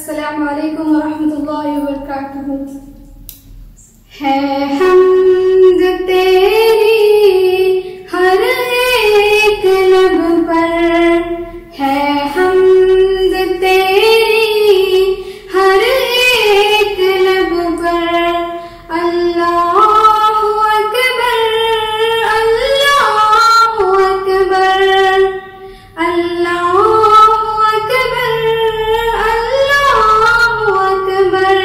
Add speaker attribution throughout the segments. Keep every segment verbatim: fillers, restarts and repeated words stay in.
Speaker 1: अस्सलामु अलैकुम वरहमतुल्लाहि वबरकातुहू। है हम्द तेरी हर एक लब पर, है हम्द तेरी हर एक लब पर। अल्लाहु अकबर, अल्लाहु अकबर, अल्लाहु अकबर, अल्लाहु अकबर।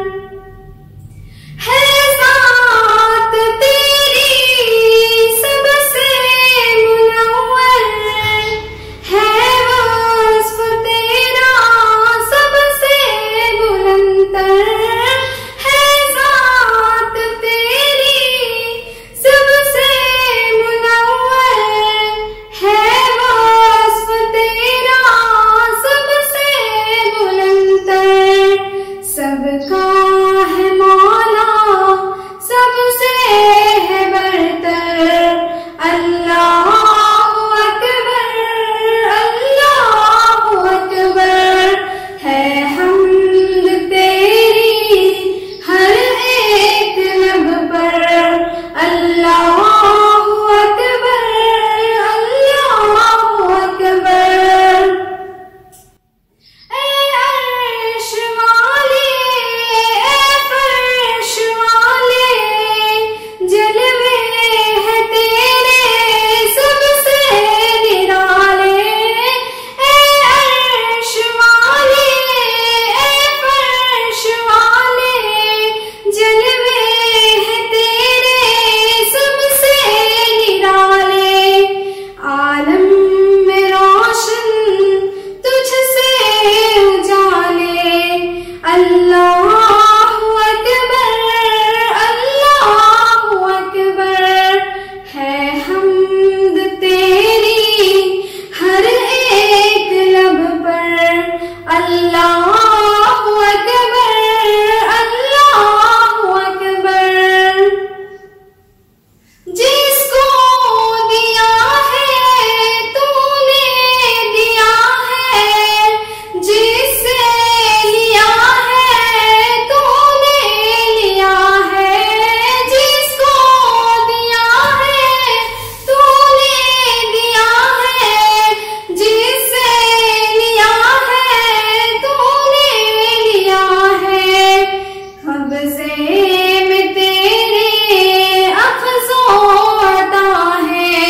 Speaker 1: है ज़ात तेरी सबसे मुनव्वर, है वस्फ़ तेरा सबसे बुलंदतर। है ज़ात तेरी सबसे मुनव्वर, है वस्फ़ तेरा सबसे बुलंदतर। सबका है मौला सबसे है बरतर। अल्लाहु अकबर, अल्लाहु अकबर। है हम्द तेरी हर एक लब पर। अल्लाहु अकबर, अल्लाहु अकबर। ऐ अर्श वाले, ऐ फर्श वाले, जलवे हैं तेरे सबसे निराले। ऐ अर्श वाले, ऐ फर्श वाले, जलवे हैं तेरे सबसे निराले। आलम में रोशन तुझसे उजाले। अल्लाहु अकबर, अल्लाहु अकबर। है हम्द तेरी हर एक लब पर। अल्लाहु अकबर, अल्लाहु अकबर। जिसको दिया है तूने दिया है, जिससे लिया है तूने लिया है। जिसको दिया है तूने दिया है, जिससे लिया है तूने लिया है। कब्ज़े में तेरे अख़्ज़ो अता है।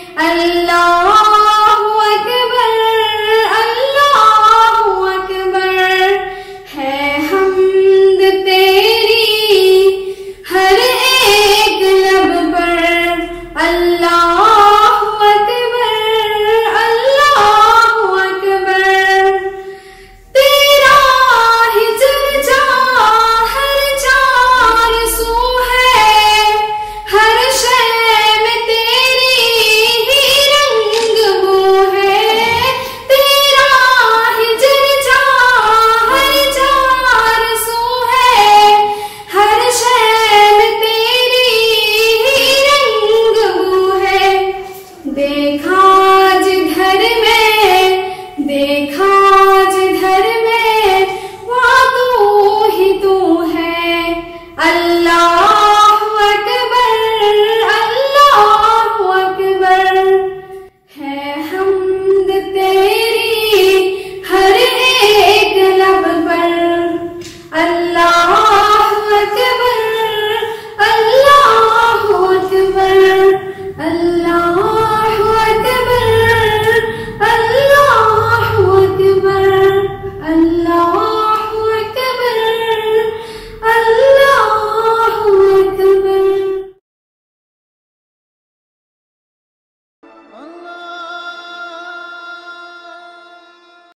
Speaker 1: अल्लाहु अकबर, अल्लाहु अकबर। है हम्द तेरी हर एक लब पर। अल्लाहु अकबर, अल्लाहु अकबर। तेरा ही चर्चा हर चार सू है, हर शय में तेरी ही रंग बू है। तेरा ही चर्चा हर चार सू है, हर शय में तेरी ही रंग बू है। देखा जिधर में, देखा